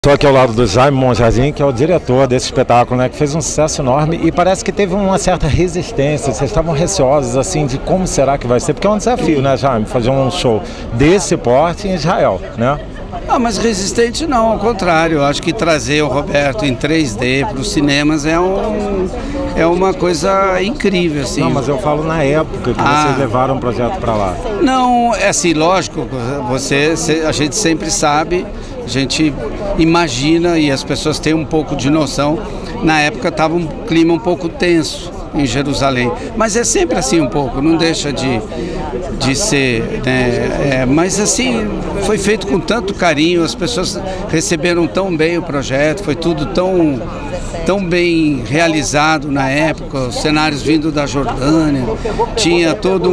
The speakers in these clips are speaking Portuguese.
Estou aqui ao lado do Jaime Monjardim, que é o diretor desse espetáculo, né, que fez um sucesso enorme e parece que teve uma certa resistência. Vocês estavam receosos assim de como será que vai ser, porque é um desafio, né, Jaime, fazer um show desse porte em Israel, né? Ah, mas resistente não, ao contrário. Eu acho que trazer o Roberto em 3D para os cinemas é uma coisa incrível, assim. Não, mas eu falo na época que vocês levaram o projeto para lá. Não, é assim, lógico, a gente sempre sabe, a gente imagina e as pessoas têm um pouco de noção. Na época estava um clima um pouco tenso em Jerusalém, mas é sempre assim um pouco, não deixa de ser, né? Mas assim, foi feito com tanto carinho, as pessoas receberam tão bem o projeto, foi tudo tão bem realizado na época, os cenários vindo da Jordânia, tinha todo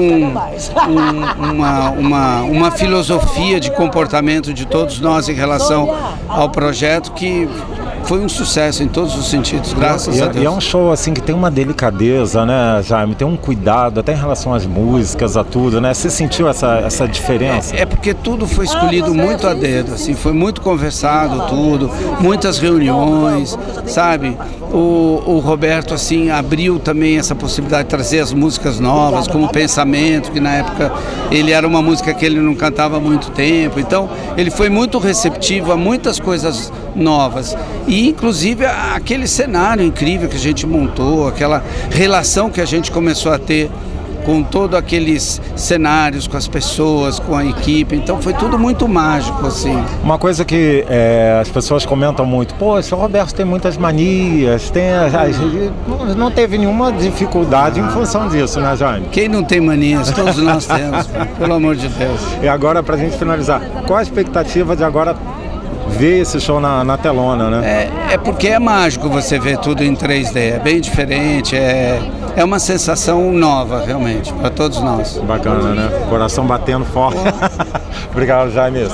uma filosofia de comportamento de todos nós em relação ao projeto que foi um sucesso em todos os sentidos, graças a Deus. E é um show assim que tem uma delicadeza, né, Jaime? Tem um cuidado até em relação às músicas, a tudo, né? Você sentiu essa diferença? É porque tudo foi escolhido muito a dedo, assim, foi muito conversado tudo, muitas reuniões, sabe? O Roberto, assim, abriu também essa possibilidade de trazer as músicas novas, como Pensamento, que na época ele era uma música que ele não cantava há muito tempo, então ele foi muito receptivo a muitas coisas novas. E inclusive aquele cenário incrível que a gente montou, aquela relação que a gente começou a ter com todos aqueles cenários, com as pessoas, com a equipe, então foi tudo muito mágico, assim. Uma coisa que as pessoas comentam muito, poxa, o Roberto tem muitas manias, não teve nenhuma dificuldade em função disso, né, Jaime? Quem não tem manias? Todos nós temos, pelo amor de Deus. E agora, pra gente finalizar, qual a expectativa de agora ver esse show na telona, né? É porque é mágico você ver tudo em 3D, é bem diferente, é uma sensação nova, realmente, para todos nós. Bacana, né? Coração batendo forte. Obrigado, Jaime.